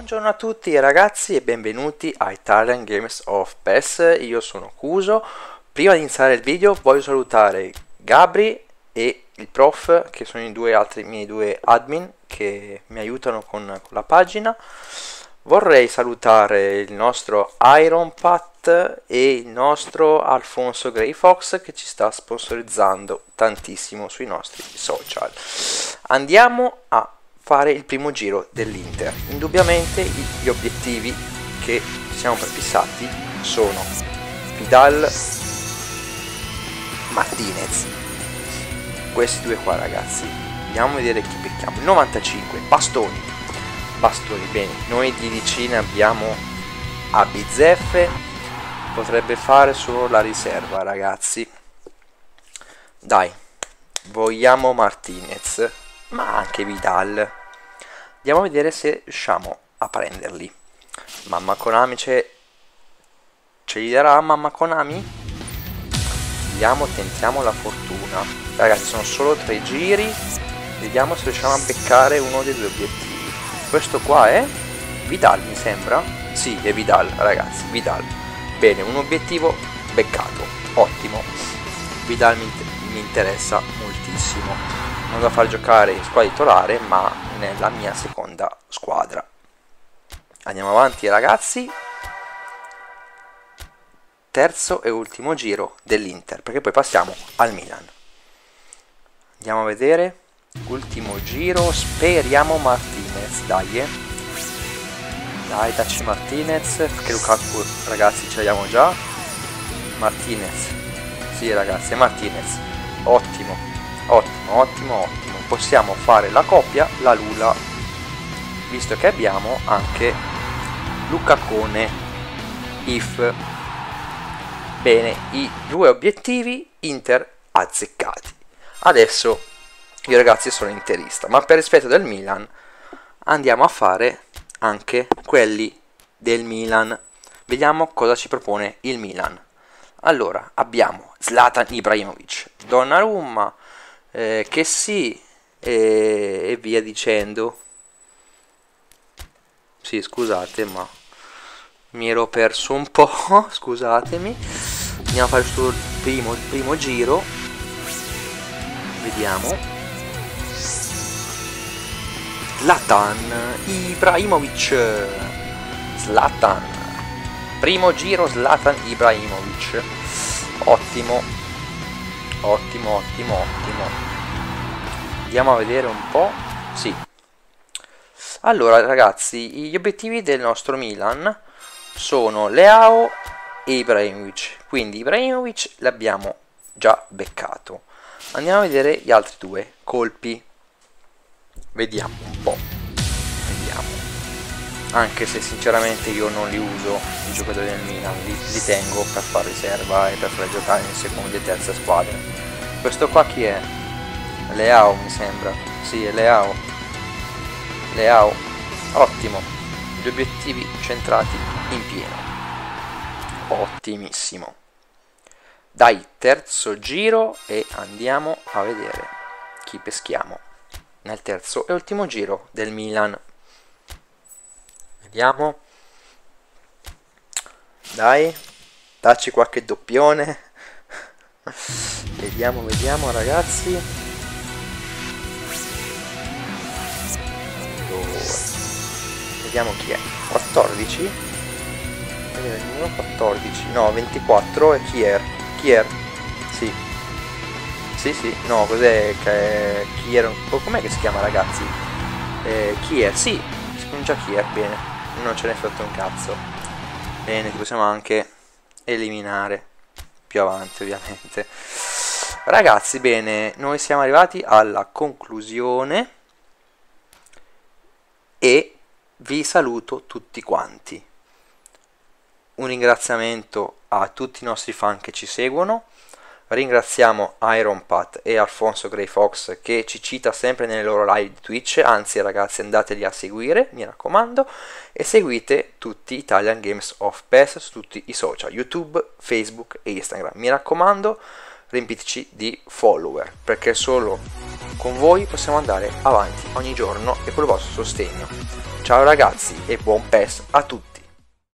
Buongiorno a tutti ragazzi e benvenuti a Italian Games of PES. Io sono Cuso. Prima di iniziare il video voglio salutare Gabri e il prof, che sono i miei due admin che mi aiutano con la pagina. Vorrei salutare il nostro Iron Pat e il nostro Alfonso Grey Fox, che ci sta sponsorizzando tantissimo sui nostri social. Andiamo a fare il primo giro dell'Inter. Indubbiamente gli obiettivi che ci siamo prefissati sono Vidal, Martinez, questi due qua ragazzi. Andiamo a vedere chi becchiamo. Il 95, Bastoni, bene, noi di DC ne abbiamo a bizzeffe, potrebbe fare solo la riserva ragazzi. Dai, vogliamo Martinez, ma anche Vidal. Andiamo a vedere se riusciamo a prenderli. Mamma Konami ce li darà Mamma Konami? Tentiamo la fortuna. Ragazzi, sono solo 3 giri. Vediamo se riusciamo a beccare uno dei due obiettivi. Questo qua è Vidal, mi sembra. Sì, è Vidal, ragazzi, Vidal. Bene, un obiettivo beccato. Ottimo. Vidal mi interessa moltissimo. Non da far giocare in squadra titolare, ma nella mia seconda squadra. Andiamo avanti ragazzi. Terzo e ultimo giro dell'Inter, perché poi passiamo al Milan. Andiamo a vedere. Ultimo giro, speriamo Martinez, dai. Dai, dacci Martinez, perché Lukaku ragazzi ce l'abbiamo già. Martinez. Sì ragazzi, è Martinez. Ottimo. Ottimo, possiamo fare la coppia, la Lula, visto che abbiamo anche Lucacone if. Bene, i due obiettivi Inter azzeccati. Adesso io ragazzi sono interista, ma per rispetto del Milan andiamo a fare anche quelli del Milan. Vediamo cosa ci propone il Milan. Allora, abbiamo Zlatan Ibrahimovic, Donnarumma, che sì, e via dicendo. Sì, scusate, ma mi ero perso un po', scusatemi. Andiamo a fare il primo giro. Vediamo. Zlatan Ibrahimovic. Zlatan. Primo giro Zlatan Ibrahimovic. Ottimo. Andiamo a vedere un po'. Sì. Allora ragazzi, gli obiettivi del nostro Milan sono Leao e Ibrahimovic. Quindi Ibrahimovic l'abbiamo già beccato. Andiamo a vedere gli altri due colpi. Vediamo un po'. Anche se sinceramente io non li uso i giocatori del Milan, li tengo per fare riserva e per fare giocare in seconda e terza squadra. Questo qua chi è? Leao mi sembra. Sì, è Leao. Ottimo. Gli obiettivi centrati in pieno. Ottimissimo. Dai, terzo giro e andiamo a vedere chi peschiamo nel terzo e ultimo giro del Milan. Vediamo. Dai, dacci qualche doppione. Vediamo ragazzi. Allora, vediamo chi è. 14. Il numero 14. No, 24 è Kier. Sì. Sì. No, cos'è? Kier. Com'è che si chiama ragazzi? Kier, sì. Si pronuncia Kier, bene. Non ce n'è fatto un cazzo. Bene, ti possiamo anche eliminare più avanti ovviamente. Ragazzi, bene, noi siamo arrivati alla conclusione e vi saluto tutti quanti. Un ringraziamento a tutti i nostri fan che ci seguono. Ringraziamo Iron Pat e Alfonso Grey Fox che ci cita sempre nelle loro live di Twitch. Anzi ragazzi, andateli a seguire, mi raccomando, e seguite tutti Italian Games of PES su tutti i social, YouTube, Facebook e Instagram. Mi raccomando, riempiteci di follower, perché solo con voi possiamo andare avanti ogni giorno e col vostro sostegno. Ciao ragazzi e buon PES a tutti!